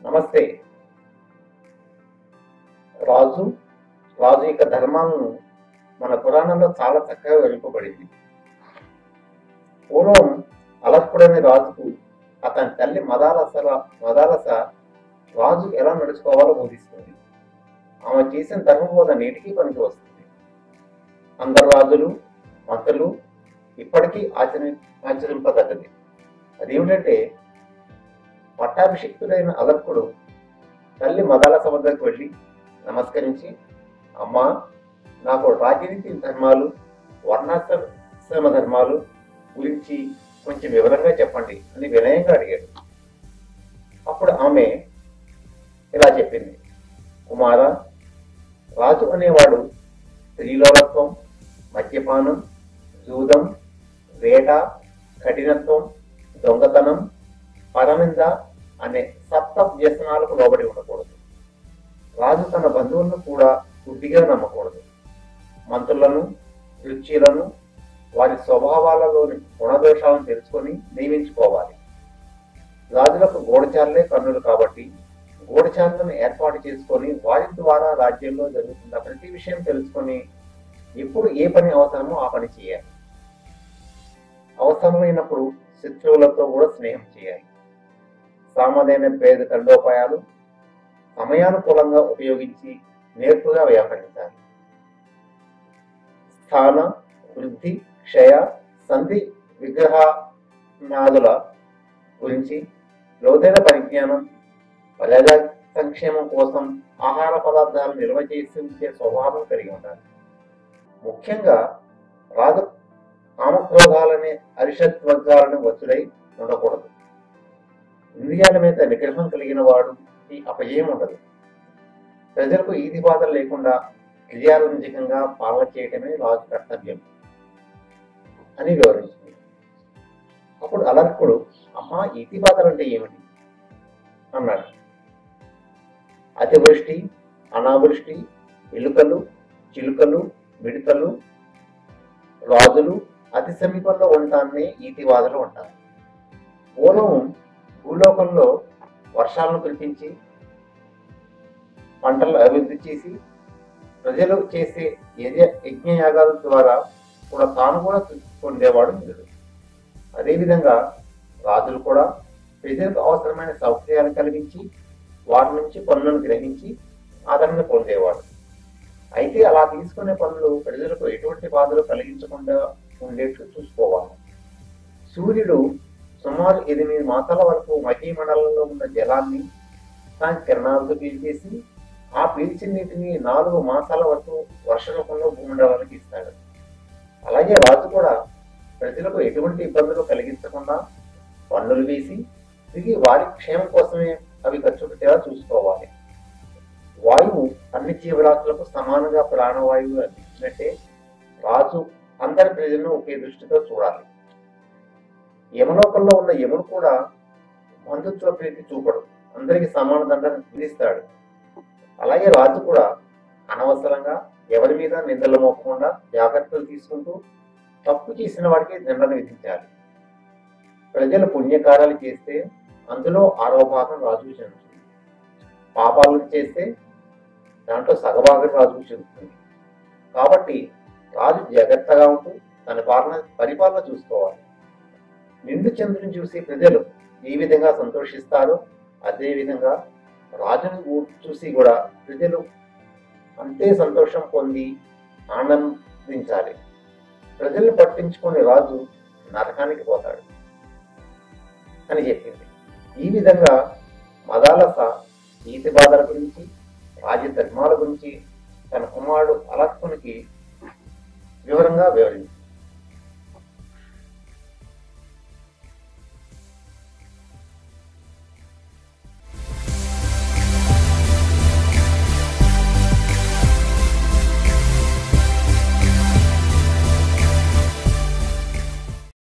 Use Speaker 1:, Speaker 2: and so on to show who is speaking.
Speaker 1: నమస్తే. రాజు రాజు యొక్క ధర్మాలను మన పురాణంలో చాలా చక్కగా వెలుపబడింది. పూర్వం అలర్కుడనే రాజుకు అతని తల్లి మదాలస రాజు ఎలా నడుచుకోవాలో బోధిస్తుంది. ఆమె చేసిన ధర్మబోధ నేటికి పనికి వస్తుంది. అందరు రాజులు మంత్రులు ఇప్పటికీ ఆచరింపదగ్గది. అదేమిటంటే, పట్టాభిషిక్తుడైన అలర్కుడు తల్లి మదాలస వద్దకు వెళ్ళి నమస్కరించి, అమ్మా, నాకు రాజనీతి ధర్మాలు, వర్ణాశ్రమ ధర్మాలు గురించి కొంచెం వివరంగా చెప్పండి అని వినయంగా అడిగాడు. అప్పుడు ఆమె ఇలా చెప్పింది, కుమార, రాజు అనేవాడు స్త్రీలోలత్వం, మద్యపానం, జూదం, వేట, కఠినత్వం, దొంగతనం, పరనింద అనే సప్త వ్యసనాలకు లోబడి ఉండకూడదు. రాజు తన బంధువులను కూడా గుడ్డిగా నమ్మకూడదు. మంత్రులను, రుచిలను, వారి స్వభావాలలోని గుణదోషాలను తెలుసుకొని నియమించుకోవాలి. రాజులకు గూఢచారులే కన్నులు కాబట్టి గూఢచారులను ఏర్పాటు చేసుకొని వారి ద్వారా రాజ్యంలో జరుగుతున్న ప్రతి విషయం తెలుసుకొని ఎప్పుడు ఏ పని అవసరమో ఆ పని చేయాలి. అవసరమైనప్పుడు శత్రువులతో కూడా స్నేహం చేయాలి. సామాన్యమైన భేద దండోపాయాలు సమయానుకూలంగా ఉపయోగించి నేర్పుగా వ్యవహరించాలి. స్థాన, వృద్ధి, క్షయ, సంధి, విగ్రహాదుల గురించి లోతైన పరిజ్ఞానం, ప్రజా సంక్షేమం కోసం ఆహార పదార్థాలు నిల్వ చేసి ఉంచే స్వభావం కలిగి ఉండాలి. ముఖ్యంగా రాజు కామక్రోధాలనే అరిషద్వర్గాలను వచ్చుడై ఉండకూడదు. ఇంద్రియాల మీద నిగ్రహం కలిగిన వాడు ఈ అపజయం ఉండదు. ప్రజలకు ఈది బాధలు లేకుండా క్రియారంజకంగా పాలన చేయటమే రాజు కర్తవ్యం అని వివరించింది. అప్పుడు అలర్కుడు, అమ్మా, ఈతి బాధలు అంటే ఏమిటి అన్నాడు. అతివృష్టి, అనావృష్టి, ఎలుకలు, చిలుకలు, మిడతలు, రాజులు అతి సమీపంలో ఉండటాన్ని ఈతివాదులు అంటారు. పూర్వం భూలోకంలో వర్షాలను కురిపించి పంటలు అభివృద్ధి చేసి ప్రజలు చేసే యజ్ఞయాగాల ద్వారా కూడా తాను కూడా పొందేవాడు ఇంద్రుడు. అదేవిధంగా రాజులు కూడా ప్రజలకు అవసరమైన సౌకర్యాలు కలిగించి వాటి నుంచి పన్నులను గ్రహించి ఆదరణ పొందేవాడు. అయితే అలా తీసుకునే పనులు ప్రజలకు ఎటువంటి బాధలు కలిగించకుండా ఉండేట్లు చూసుకోవాలి. సూర్యుడు సుమారు 8 మాసాల వరకు మధ్యమండలంలో ఉన్న జలాన్ని తన కిరణాలతో పీల్చేసి ఆ పీల్చిన నీటిని 4 మాసాల వరకు వర్ష రూపంలో భూమండలానికి ఇస్తాడు. అలాగే రాజు కూడా ప్రజలకు ఎటువంటి ఇబ్బందులు కలిగించకుండా పన్నులు వేసి తిరిగి వారి క్షేమం కోసమే అవి ఖర్చు పెట్టేలా చూసుకోవాలి. వాయువు అన్ని జీవరాశులకు సమానంగా ప్రాణవాయువు అందించినట్టే రాజు అందరి ప్రజలను ఒకే దృష్టితో చూడాలి. యమలోకంలో ఉన్న యముడు కూడా బంధుత్వ ప్రీతి చూపడు, అందరికి సమాన దండను విధిస్తాడు. అలాగే రాజు కూడా అనవసరంగా ఎవరి మీద నిందలు మోపకుండా జాగ్రత్తలు తీసుకుంటూ తప్పు చేసిన వారికి దండను విధించాలి. ప్రజలు పుణ్యకార్యాలు చేస్తే అందులో 6వ భాగం రాజుకు చెందుతుంది. పాపాలను చేస్తే దాంట్లో సగభాగం రాజుకు చెందుతుంది. కాబట్టి రాజు జాగ్రత్తగా ఉంటూ తన పరిపాలన చూసుకోవాలి. నిండు చంద్రుని చూసి ప్రజలు ఏ విధంగా సంతోషిస్తారో అదే విధంగా రాజును చూసి కూడా ప్రజలు అంతే సంతోషం పొంది ఆనందించాలి. ప్రజల్ని పట్టించుకునే రాజు నరకానికి పోతాడు అని చెప్పింది. ఈ విధంగా మదాలస ఈతి బాధల గురించి, రాజ్య ధర్మాల గురించి తన కుమారుడు అలర్కునికి వివరంగా వివరించింది.